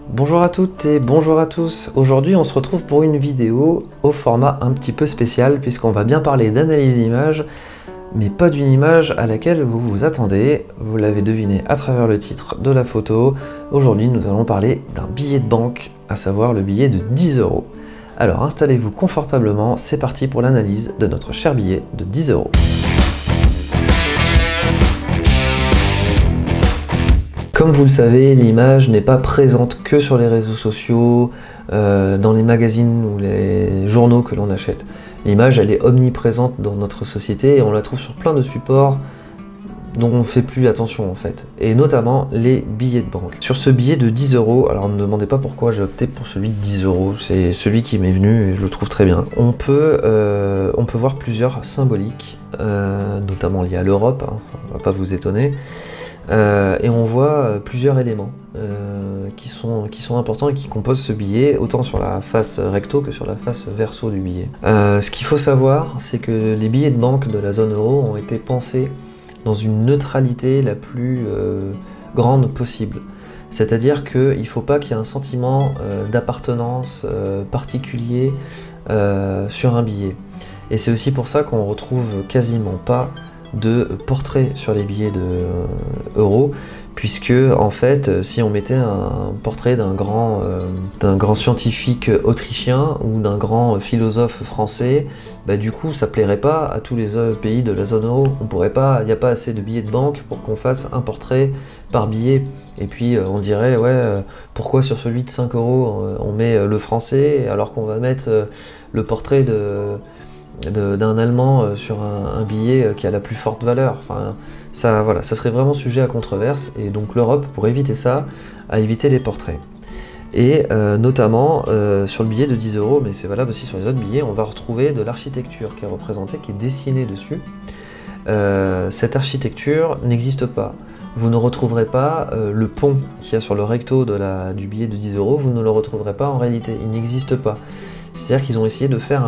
Bonjour à toutes et bonjour à tous. Aujourd'hui on se retrouve pour une vidéo au format un petit peu spécial puisqu'on va bien parler d'analyse d'image, mais pas d'une image à laquelle vous vous attendez. Vous l'avez deviné à travers le titre de la photo. Aujourd'hui nous allons parler d'un billet de banque, à savoir le billet de 10 €. Alors installez-vous confortablement, c'est parti pour l'analyse de notre cher billet de 10 €. Comme vous le savez, l'image n'est pas présente que sur les réseaux sociaux, dans les magazines ou les journaux que l'on achète. L'image, elle est omniprésente dans notre société et on la trouve sur plein de supports dont on ne fait plus attention en fait, et notamment les billets de banque. Sur ce billet de 10 €, alors ne me demandez pas pourquoi j'ai opté pour celui de 10 €, c'est celui qui m'est venu et je le trouve très bien. On peut voir plusieurs symboliques, notamment liés à l'Europe, hein, ça ne va pas vous étonner. Et on voit plusieurs éléments qui sont importants et qui composent ce billet, autant sur la face recto que sur la face verso du billet. Ce qu'il faut savoir, c'est que les billets de banque de la zone euro ont été pensés dans une neutralité la plus grande possible. C'est-à-dire qu'il ne faut pas qu'il y ait un sentiment d'appartenance particulier sur un billet. Et c'est aussi pour ça qu'on retrouve quasiment pas de portraits sur les billets de euros, puisque en fait si on mettait un portrait d'un grand scientifique autrichien ou d'un grand philosophe français, bah, du coup ça plairait pas à tous les pays de la zone euro. On pourrait pas, il n'y a pas assez de billets de banque pour qu'on fasse un portrait par billet. Et puis on dirait ouais, pourquoi sur celui de 5 € on met le français alors qu'on va mettre le portrait d'un Allemand sur un billet qui a la plus forte valeur. Enfin, ça, voilà, ça serait vraiment sujet à controverse, et donc l'Europe, pour éviter ça, a évité les portraits. Et notamment sur le billet de 10 €, mais c'est valable aussi sur les autres billets, on va retrouver de l'architecture qui est représentée, qui est dessinée dessus. Cette architecture n'existe pas. Vous ne retrouverez pas le pont qu'il y a sur le recto du billet de 10 €, vous ne le retrouverez pas en réalité, il n'existe pas. C'est-à-dire qu'ils ont essayé de faire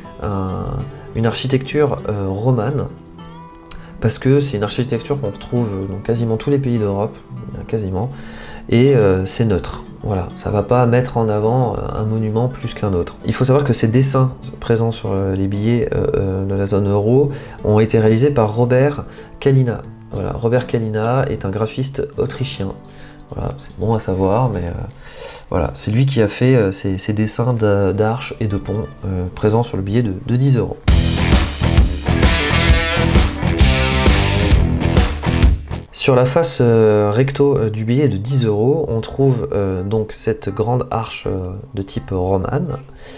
une architecture romane, parce que c'est une architecture qu'on retrouve dans quasiment tous les pays d'Europe, quasiment, et c'est neutre. Voilà, ça ne va pas mettre en avant un monument plus qu'un autre. Il faut savoir que ces dessins présents sur les billets de la zone euro ont été réalisés par Robert Kalina. Voilà, Robert Kalina est un graphiste autrichien. Voilà, c'est bon à savoir, mais voilà, c'est lui qui a fait ces dessins d'arches et de ponts présents sur le billet de 10 €. Sur la face recto du billet de 10 €, on trouve donc cette grande arche de type romane.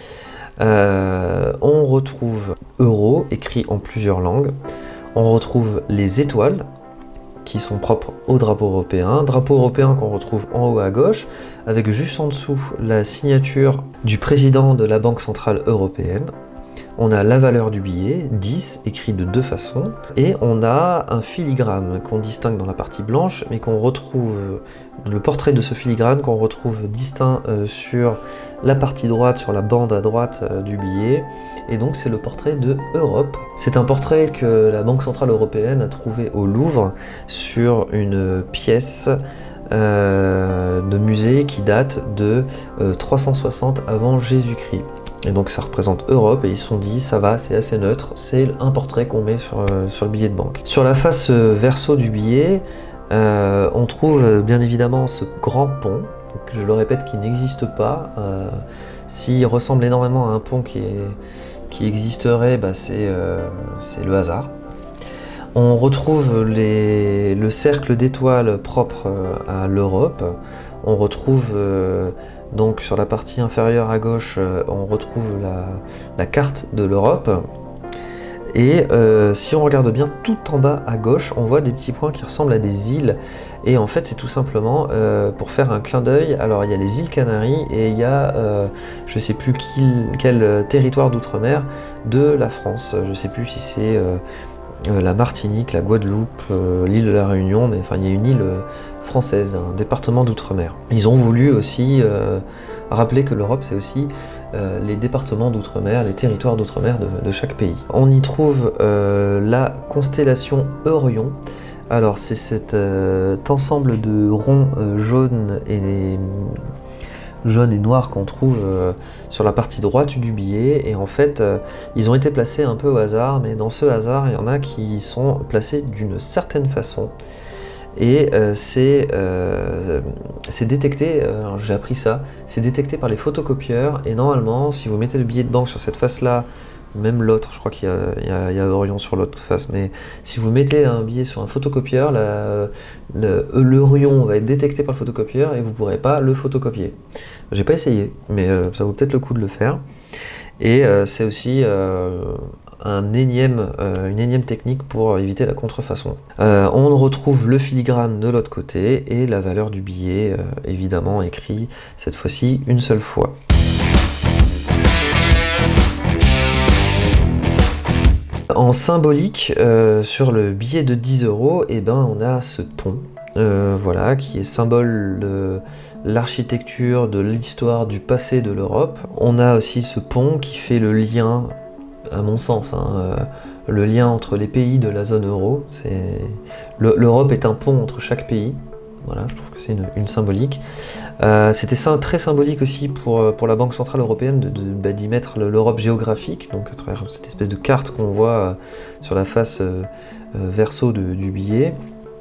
On retrouve euro écrit en plusieurs langues. On retrouve les étoiles qui sont propres au drapeau européen qu'on retrouve en haut à gauche, avec juste en dessous la signature du président de la Banque Centrale Européenne. On a la valeur du billet, 10, écrit de deux façons, et on a un filigrane qu'on distingue dans la partie blanche, mais qu'on retrouve, le portrait de ce filigrane qu'on retrouve distinct sur la partie droite, sur la bande à droite du billet, et donc c'est le portrait de Europe. C'est un portrait que la Banque Centrale Européenne a trouvé au Louvre sur une pièce de musée qui date de 360 avant Jésus-Christ. Et donc ça représente Europe, et ils se sont dit ça va, c'est assez neutre, c'est un portrait qu'on met sur le billet de banque. Sur la face verso du billet, on trouve bien évidemment ce grand pont, que je le répète, qui n'existe pas. S'il ressemble énormément à un pont qui existerait, bah c'est le hasard. On retrouve le cercle d'étoiles propre à l'Europe. On retrouve donc sur la partie inférieure à gauche, on retrouve la carte de l'Europe. Et si on regarde bien tout en bas à gauche, on voit des petits points qui ressemblent à des îles. Et en fait, c'est tout simplement pour faire un clin d'œil. Alors, il y a les îles Canaries et il y a, je ne sais plus quel territoire d'outre-mer de la France. Je ne sais plus si c'est la Martinique, la Guadeloupe, l'île de la Réunion, mais enfin, il y a une île française, un département d'outre-mer. Ils ont voulu aussi rappeler que l'Europe, c'est aussi les départements d'outre-mer, les territoires d'outre-mer de chaque pays. On y trouve la constellation Orion. Alors c'est cet ensemble de ronds jaunes jaune et noir qu'on trouve sur la partie droite du billet. Et en fait, ils ont été placés un peu au hasard, mais dans ce hasard, il y en a qui sont placés d'une certaine façon. Et c'est détecté, j'ai appris ça, c'est détecté par les photocopieurs. Et normalement, si vous mettez le billet de banque sur cette face-là, même l'autre, je crois qu'il y a Orion sur l'autre face, mais si vous mettez un billet sur un photocopieur, l'Orion va être détecté par le photocopieur et vous ne pourrez pas le photocopier. J'ai pas essayé, mais ça vaut peut-être le coup de le faire. Et c'est aussi une énième technique pour éviter la contrefaçon. On retrouve le filigrane de l'autre côté et la valeur du billet, évidemment écrit cette fois-ci une seule fois. En symbolique, sur le billet de 10 €, eh ben, on a ce pont, voilà, qui est symbole de l'architecture, de l'histoire, du passé de l'Europe. On a aussi ce pont qui fait le lien, à mon sens, le lien entre les pays de la zone euro. L'Europe est un pont entre chaque pays. Voilà, je trouve que c'est une symbolique. C'était très symbolique aussi pour la Banque Centrale Européenne d'y mettre l'Europe géographique, donc à travers cette espèce de carte qu'on voit sur la face verso du billet.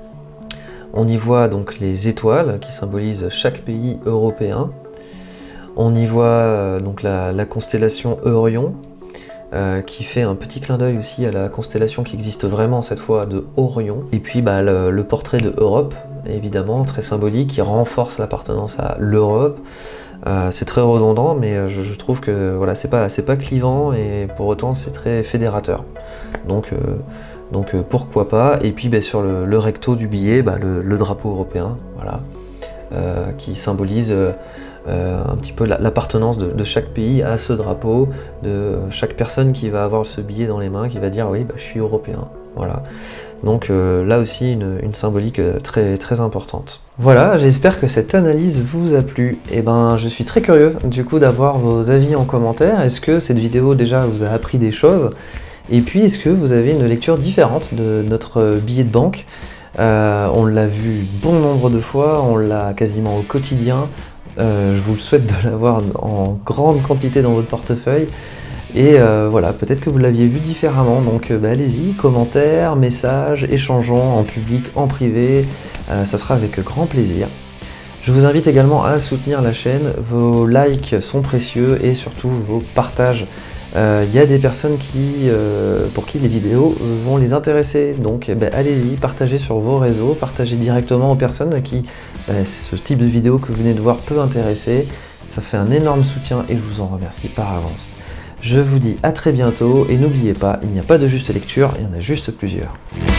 On y voit donc les étoiles qui symbolisent chaque pays européen. On y voit donc la constellation Orion, qui fait un petit clin d'œil aussi à la constellation qui existe vraiment cette fois de Orion. Et puis le portrait de Europe, évidemment, très symbolique, qui renforce l'appartenance à l'Europe. C'est très redondant, mais je trouve que voilà, c'est pas clivant et pour autant c'est très fédérateur. Donc pourquoi pas. Et puis sur le recto du billet, le drapeau européen, voilà, qui symbolise un petit peu l'appartenance de chaque pays à ce drapeau, de chaque personne qui va avoir ce billet dans les mains, qui va dire oui, je suis européen. Voilà. Donc là aussi une symbolique très, très importante. Voilà, j'espère que cette analyse vous a plu. Et je suis très curieux du coup d'avoir vos avis en commentaire. Est-ce que cette vidéo déjà vous a appris des choses? Et puis est-ce que vous avez une lecture différente de notre billet de banque? On l'a vu bon nombre de fois, on l'a quasiment au quotidien. Je vous souhaite de l'avoir en grande quantité dans votre portefeuille. Et voilà, peut-être que vous l'aviez vu différemment, donc allez-y, commentaires, messages, échangeons en public, en privé, ça sera avec grand plaisir. Je vous invite également à soutenir la chaîne, vos likes sont précieux et surtout vos partages. Il y a des personnes pour qui les vidéos vont les intéresser, donc allez-y, partagez sur vos réseaux, partagez directement aux personnes à qui ce type de vidéo que vous venez de voir peut intéresser. Ça fait un énorme soutien et je vous en remercie par avance. Je vous dis à très bientôt et n'oubliez pas, il n'y a pas de juste lecture, il y en a juste plusieurs.